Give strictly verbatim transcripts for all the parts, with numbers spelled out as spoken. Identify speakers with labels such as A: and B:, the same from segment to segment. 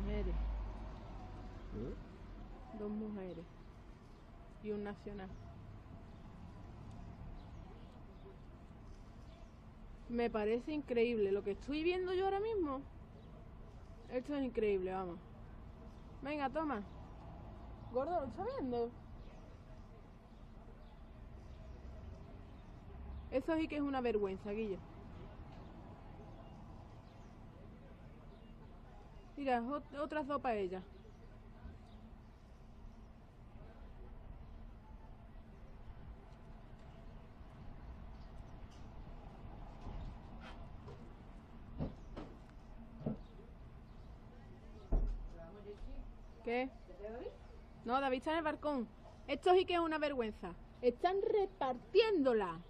A: mujeres. Dos mujeres. Y un nacional. Me parece increíble lo que estoy viendo yo ahora mismo. Esto es increíble, vamos. Venga, toma. Gordo, ¿lo estás viendo? Eso sí que es una vergüenza, Guillo. Mira, ot- otras dos para ella. ¿Qué? No, David está en el balcón. Esto sí que es una vergüenza. Están repartiéndola.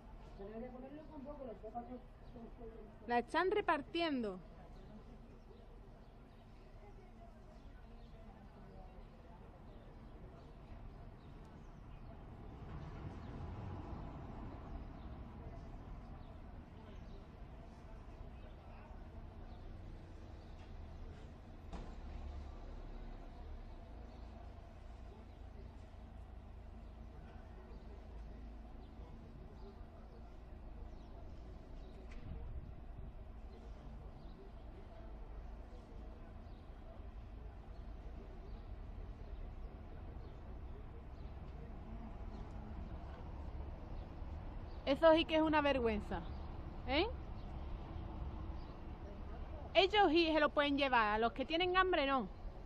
A: La están repartiendo. Eso sí que es una vergüenza. ¿Eh? Ellos sí se lo pueden llevar, a los que tienen hambre no.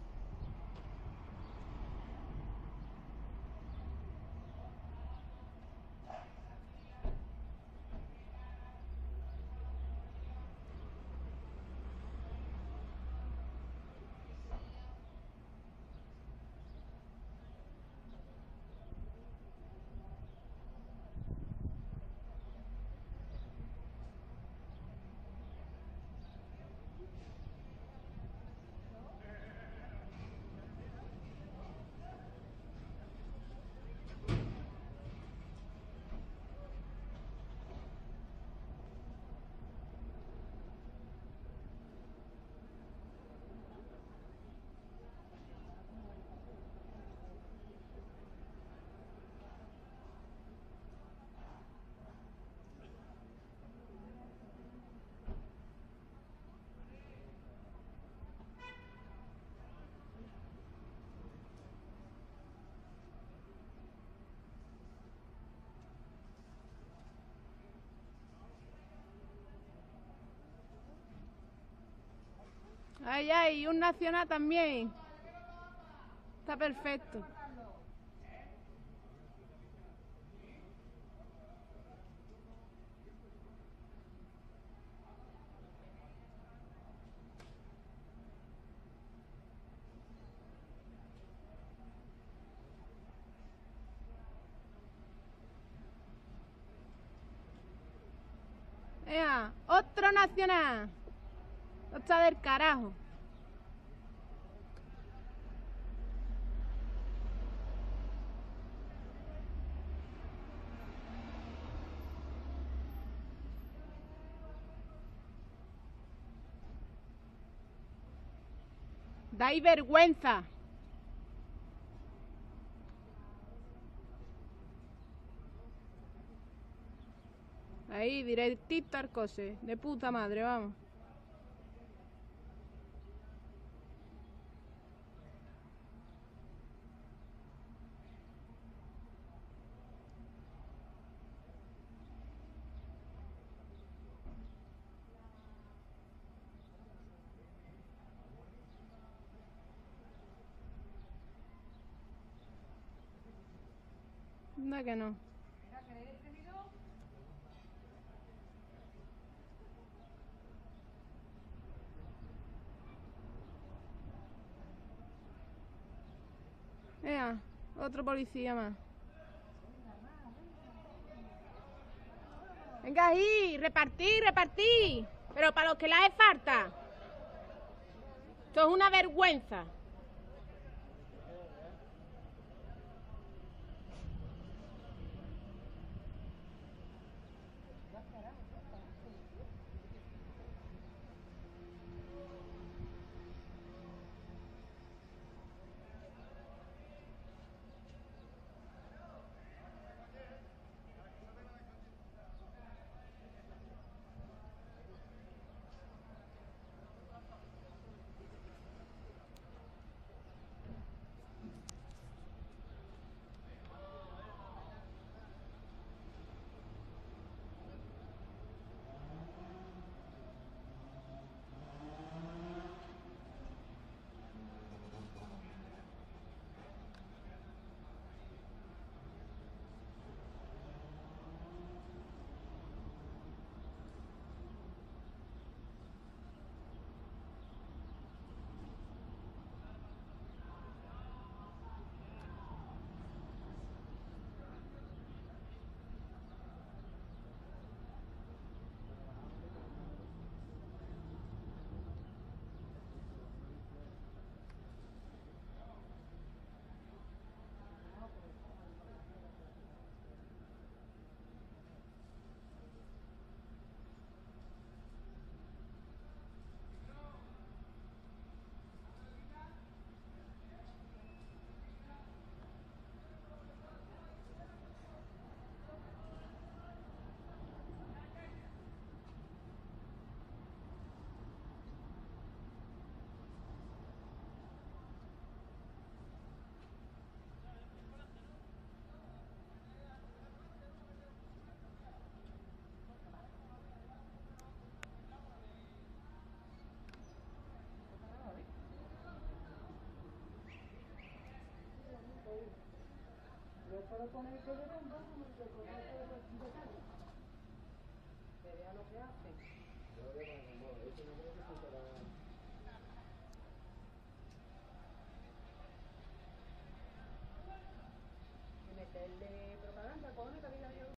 A: Ay, ay, y un nacional también. Está perfecto. Ea, otro nacional. Está del carajo. Dais vergüenza. Ahí, directito al coche. De puta madre, vamos. Anda que no. Ea, otro policía más. Venga ahí, repartí, repartí. Pero para los que les hace falta. Esto es una vergüenza. puedo poner que de bomba como el que con este de carga. Que vea lo que hace.
B: Yo lo voy a poner en modo, eso no creo que se será...